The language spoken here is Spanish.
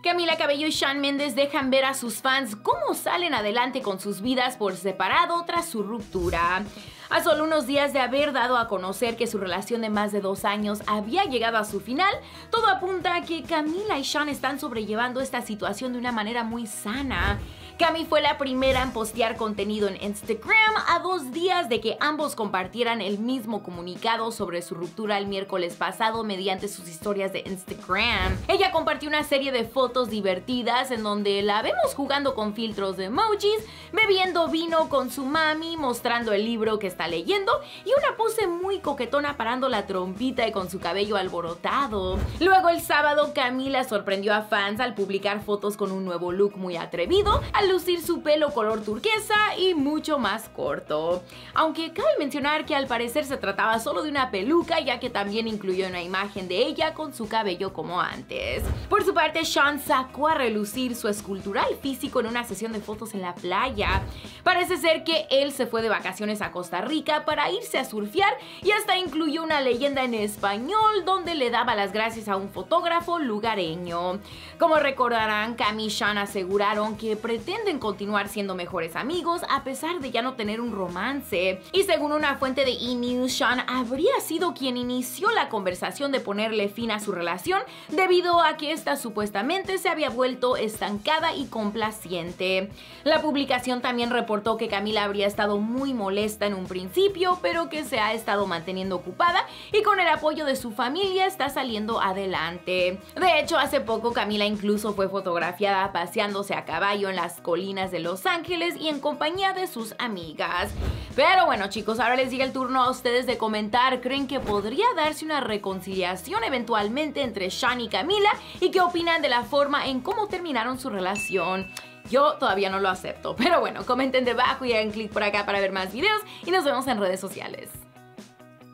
Camila Cabello y Shawn Mendes dejan ver a sus fans cómo salen adelante con sus vidas por separado tras su ruptura. A solo unos días de haber dado a conocer que su relación de más de 2 años había llegado a su final, todo apunta a que Camila y Shawn están sobrellevando esta situación de una manera muy sana. Cami fue la primera en postear contenido en Instagram a 2 días de que ambos compartieran el mismo comunicado sobre su ruptura el miércoles pasado mediante sus historias de Instagram. Ella compartió una serie de fotos divertidas en donde la vemos jugando con filtros de emojis, bebiendo vino con su mami, mostrando el libro que está leyendo y una pose muy coquetona parando la trompita y con su cabello alborotado. Luego el sábado Camila sorprendió a fans al publicar fotos con un nuevo look muy atrevido, al lucir su pelo color turquesa y mucho más corto. Aunque cabe mencionar que al parecer se trataba solo de una peluca, ya que también incluyó una imagen de ella con su cabello como antes. Por su parte, Shawn sacó a relucir su escultural físico en una sesión de fotos en la playa. Parece ser que él se fue de vacaciones a Costa Rica para irse a surfear y hasta incluyó una leyenda en español donde le daba las gracias a un fotógrafo lugareño. Como recordarán, Cami y Shawn aseguraron que pretenden continuar siendo mejores amigos a pesar de ya no tener un romance. Y según una fuente de E!News, Shawn habría sido quien inició la conversación de ponerle fin a su relación debido a que esta supuestamente se había vuelto estancada y complaciente. La publicación también reportó que Camila habría estado muy molesta en un principio, pero que se ha estado manteniendo ocupada y con el apoyo de su familia está saliendo adelante. De hecho, hace poco Camila incluso fue fotografiada paseándose a caballo en las colinas de Los Ángeles y en compañía de sus amigas. Pero bueno, chicos, ahora les llega el turno a ustedes de comentar. ¿Creen que podría darse una reconciliación eventualmente entre Shawn y Camila? ¿Y qué opinan de la forma en cómo terminaron su relación? Yo todavía no lo acepto, pero bueno, comenten debajo y hagan clic por acá para ver más videos y nos vemos en redes sociales.